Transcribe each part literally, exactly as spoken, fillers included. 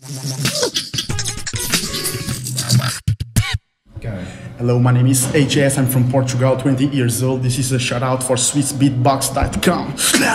Hello, my name is H S. I'm from Portugal, twenty years old. This is a shout out for Swiss beatbox dot com.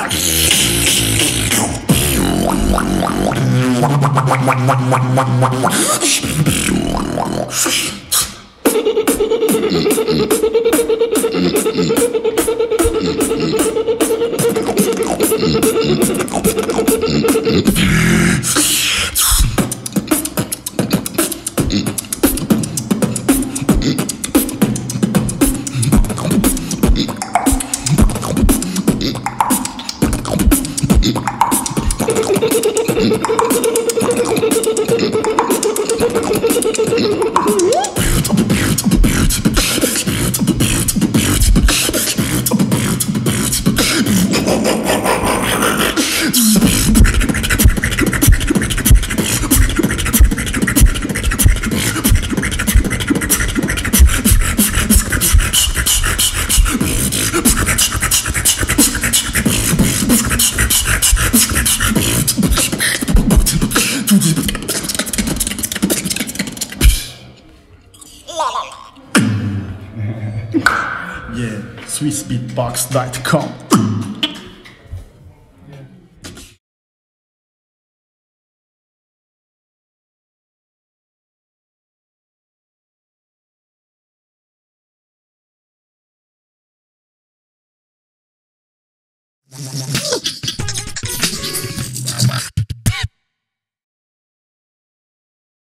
Yeah, Swiss beatbox dot com.